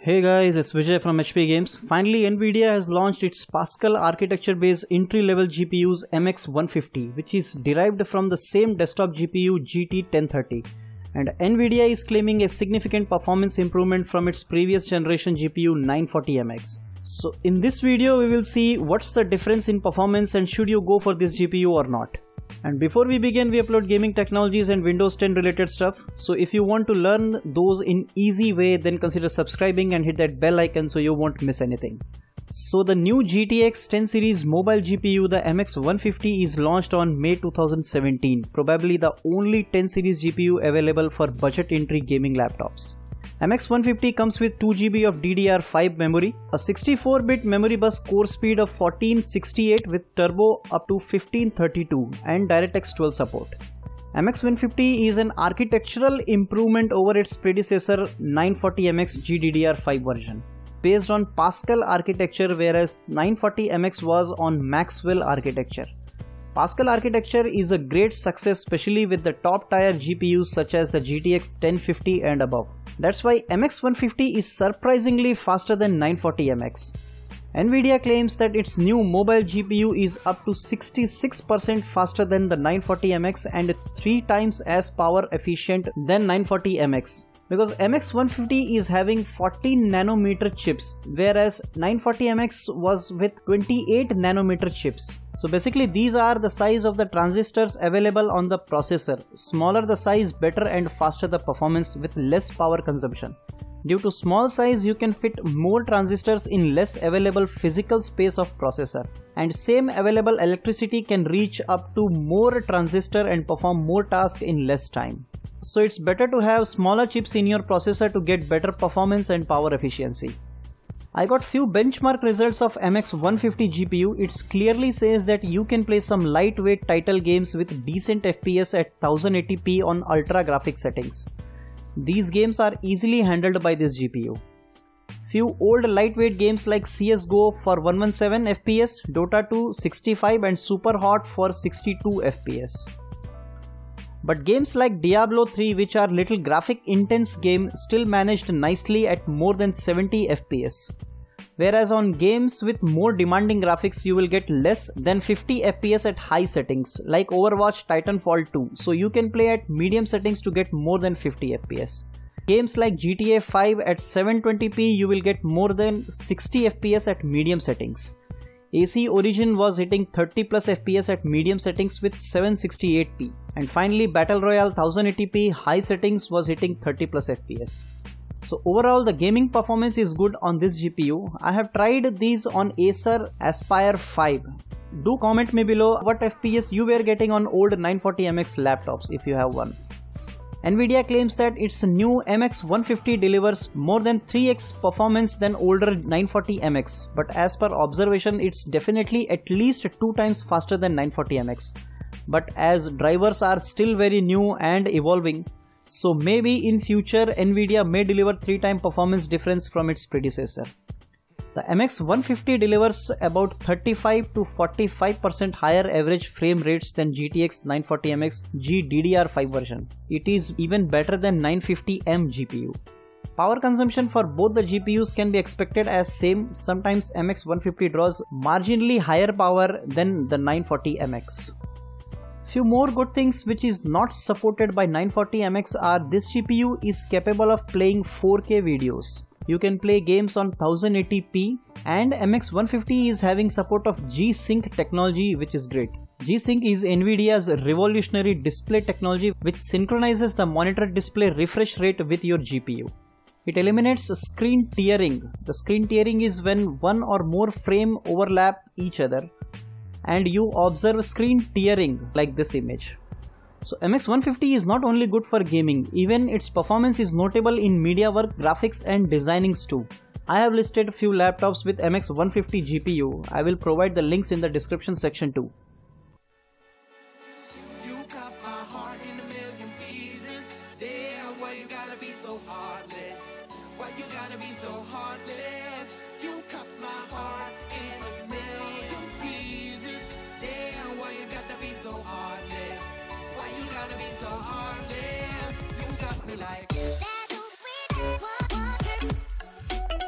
Hey guys, it's Vijay from HP Games. Finally, Nvidia has launched its Pascal architecture-based entry-level GPUs MX150, which is derived from the same desktop GPU GT1030. And Nvidia is claiming a significant performance improvement from its previous generation GPU 940MX. So in this video, we will see what's the difference in performance and should you go for this GPU or not. And before we begin, we upload gaming technologies and Windows 10 related stuff. So if you want to learn those in easy way, then consider subscribing and hit that bell icon so you won't miss anything. So the new GTX 10 series mobile GPU, the MX150, is launched on May 2017. Probably the only 10 series GPU available for budget entry gaming laptops. MX150 comes with 2GB of DDR5 memory, a 64-bit memory bus core speed of 1468 with turbo up to 1532 and DirectX 12 support. MX150 is an architectural improvement over its predecessor 940MX GDDR5 version, based on Pascal architecture, whereas 940MX was on Maxwell architecture. Pascal architecture is a great success, especially with the top tier GPUs such as the GTX 1050 and above. That's why MX150 is surprisingly faster than 940MX. Nvidia claims that its new mobile GPU is up to 66% faster than the 940MX and 3 times as power efficient than 940MX. Because MX150 is having 14 nanometer chips, whereas 940MX was with 28 nanometer chips. So basically these are the size of the transistors available on the processor. Smaller the size, better and faster the performance with less power consumption. Due to small size, you can fit more transistors in less available physical space of processor. And same available electricity can reach up to more transistor and perform more tasks in less time. So it's better to have smaller chips in your processor to get better performance and power efficiency. I got few benchmark results of MX150 GPU. It clearly says that you can play some lightweight title games with decent FPS at 1080p on ultra graphics settings. These games are easily handled by this GPU. Few old lightweight games like CSGO for 117 FPS, Dota 2 65 and Superhot for 62 FPS. But games like Diablo 3, which are little graphic intense game, still managed nicely at more than 70 FPS. Whereas on games with more demanding graphics, you will get less than 50 FPS at high settings, like Overwatch Titanfall 2, so you can play at medium settings to get more than 50 FPS. Games like GTA 5 at 720p, you will get more than 60 FPS at medium settings. AC Origin was hitting 30 plus FPS at medium settings with 768p. And finally Battle Royale 1080p high settings was hitting 30 plus FPS. So overall the gaming performance is good on this GPU. I have tried these on Acer Aspire 5. Do comment me below what FPS you were getting on old 940MX laptops if you have one. Nvidia claims that its new MX150 delivers more than 3x performance than older 940MX, but as per observation it's definitely at least 2 times faster than 940MX. But as drivers are still very new and evolving, so maybe in future Nvidia may deliver 3-time performance difference from its predecessor. The MX150 delivers about 35 to 45% higher average frame rates than GTX 940MX GDDR5 version. It is even better than 950M GPU. Power consumption for both the GPUs can be expected as same. Sometimes MX150 draws marginally higher power than the 940MX. Few more good things which is not supported by 940MX are this GPU is capable of playing 4K videos. You can play games on 1080p and MX150 is having support of G-Sync technology, which is great. G-Sync is Nvidia's revolutionary display technology which synchronizes the monitor display refresh rate with your GPU. It eliminates screen tearing. The screen tearing is when one or more frames overlap each other and you observe screen tearing like this image. So MX150 is not only good for gaming, even its performance is notable in media work, graphics and designings too. I have listed few laptops with MX150 GPU. I will provide the links in the description section too. You cut my heart in a million pieces. Damn, why you gotta be so heartless? Why you gotta be so heartless? You cut my heart in a million pieces. Damn, why you gotta be so heartless? Why you gotta be so heartless? You got me like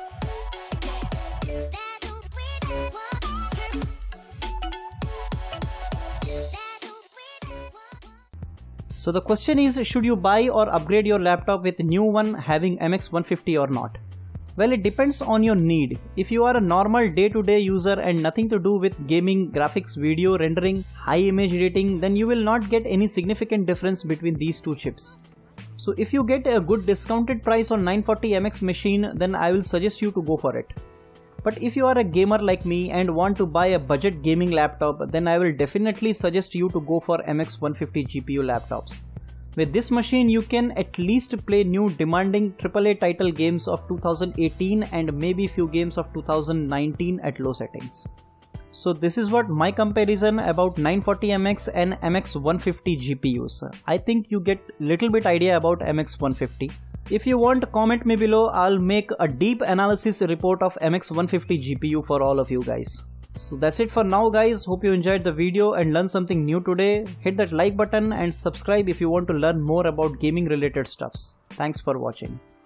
So the question is, should you buy or upgrade your laptop with new one having MX 150 or not? Well, it depends on your need. If you are a normal day-to-day user and nothing to do with gaming, graphics, video rendering, high image editing, then you will not get any significant difference between these two chips. So if you get a good discounted price on 940MX machine, then I will suggest you to go for it. But if you are a gamer like me and want to buy a budget gaming laptop, then I will definitely suggest you to go for MX 150 GPU laptops. With this machine, you can at least play new demanding AAA title games of 2018 and maybe few games of 2019 at low settings. So this is what my comparison about 940MX and MX 150 GPUs. I think you get little bit idea about MX 150. If you want, comment me below. I'll make a deep analysis report of MX 150 GPU for all of you guys. So that's it for now guys. Hope you enjoyed the video and learned something new today. Hit that like button and subscribe if you want to learn more about gaming related stuffs. Thanks for watching.